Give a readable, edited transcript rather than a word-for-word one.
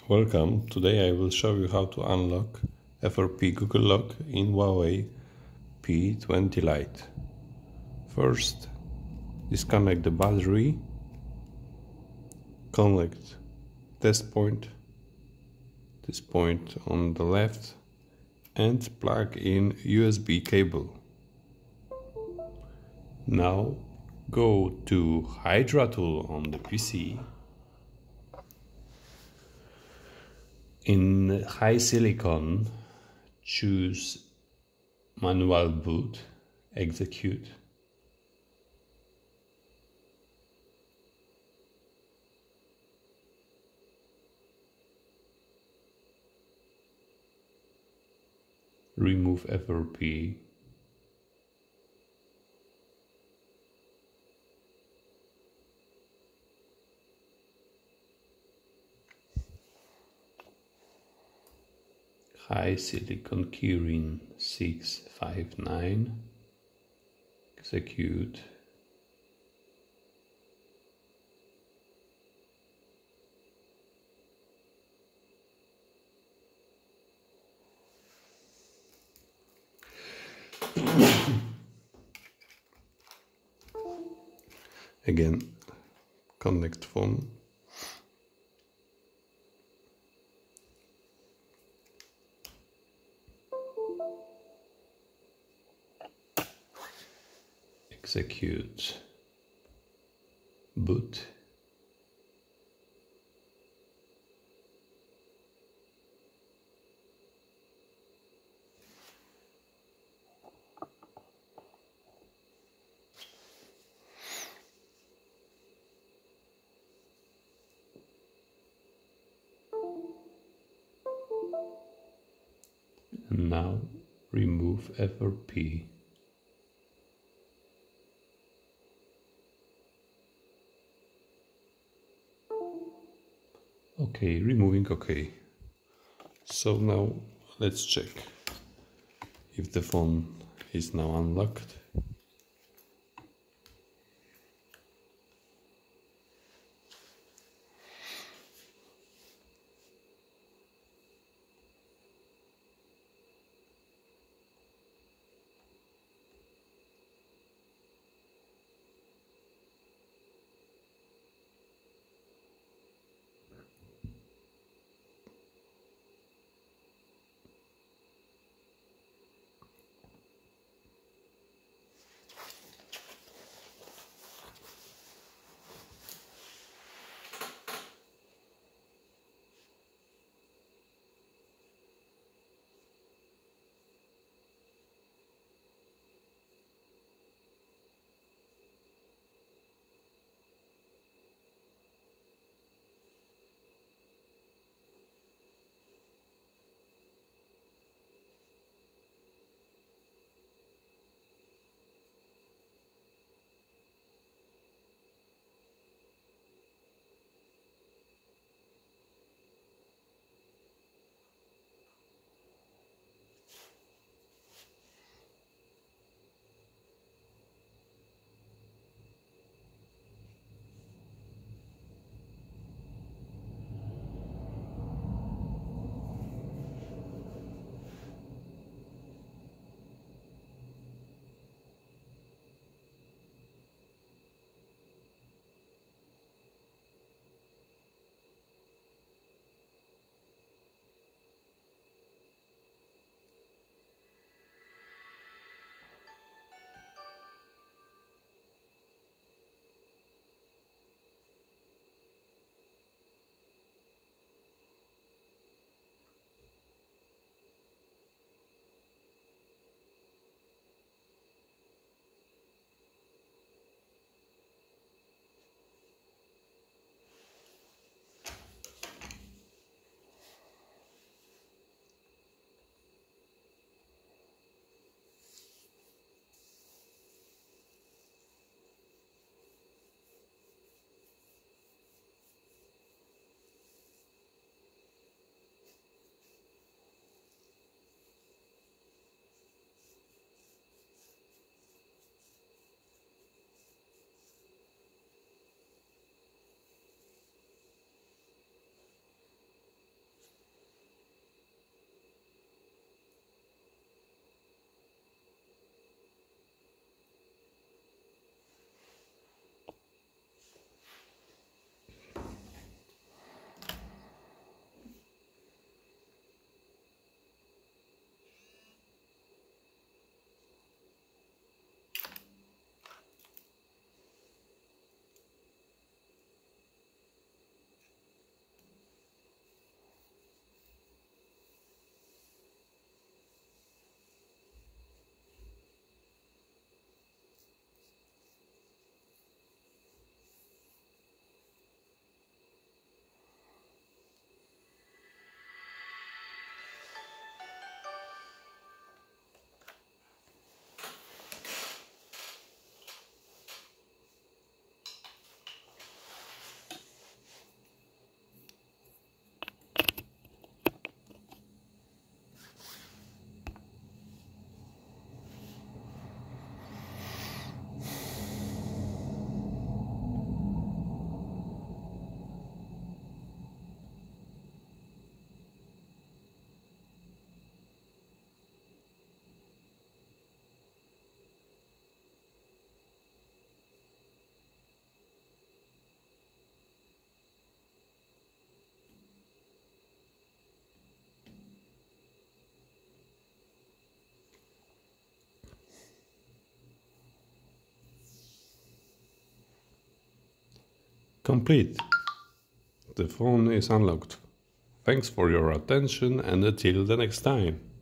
Welcome. Today I will show you how to unlock FRP Google Lock in Huawei P20 Lite. First, disconnect the battery, connect this point on the left, and plug in USB cable. Now go to Hydra tool on the PC. In HiSilicon, choose Manual Boot, execute. Remove FRP. HiSilicon Kirin 659, execute. Again, connect phone. Execute boot. And now remove FRP. Okay, removing OK. So now let's check if the phone is now unlocked. Complete. The phone is unlocked. Thanks for your attention and until the next time.